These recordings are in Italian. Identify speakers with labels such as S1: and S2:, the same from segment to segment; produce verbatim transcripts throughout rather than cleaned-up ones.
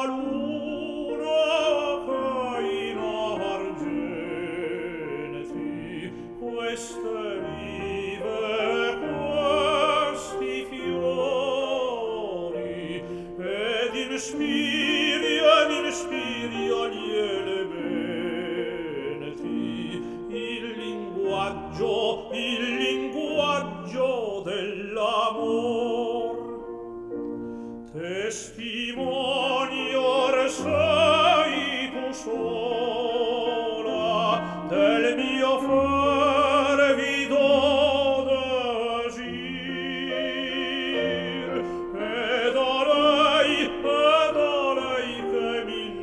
S1: luna che in argenti queste rive, questi fiori, ed inspiri, ed inspiri agli elementi il linguaggio, il linguaggio dell'amor. Testimoni or sei tu sola del mio fervido desir, ed a lei, ed a lei che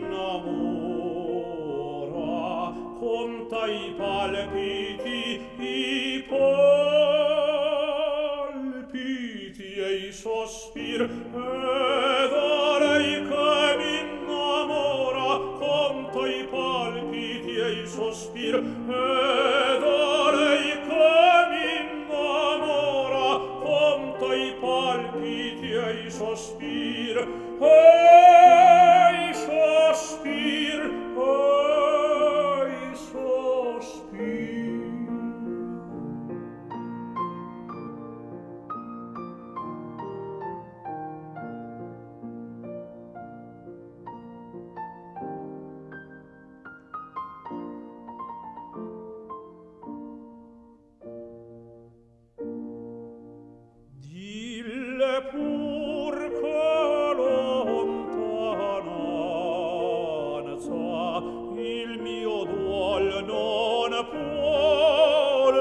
S1: m'innamora, conta i palpiti, i palpiti e i sospir, ed a lei che m'innamora, conta i palpiti e i sospir, ed a lei che m'innamora, conta i palpiti e i sospir, e i sospir, e i sospir. Dille pur che lontananza il mio duol non può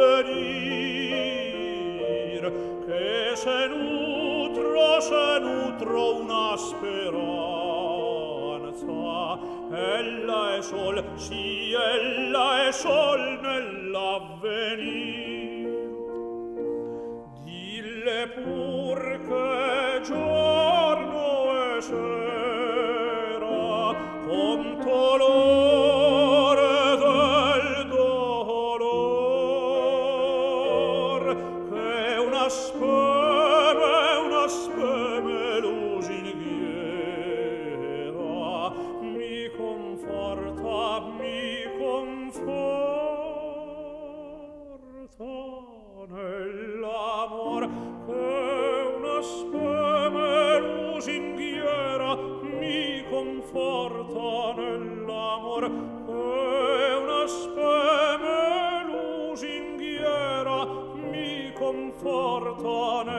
S1: lenir, che se nutro, se nutro una speranza, ella è sol, sì, ella è sol nell'avvenir. Dille pur che giorno e sera conto l'ore del dolor, che una speme, una speme lusinghiera mi conforta, mi conforta nell'amor, che una speme lusinghiera mi conforta nell'amor, che una speme lusinghiera mi conforta nell'amor.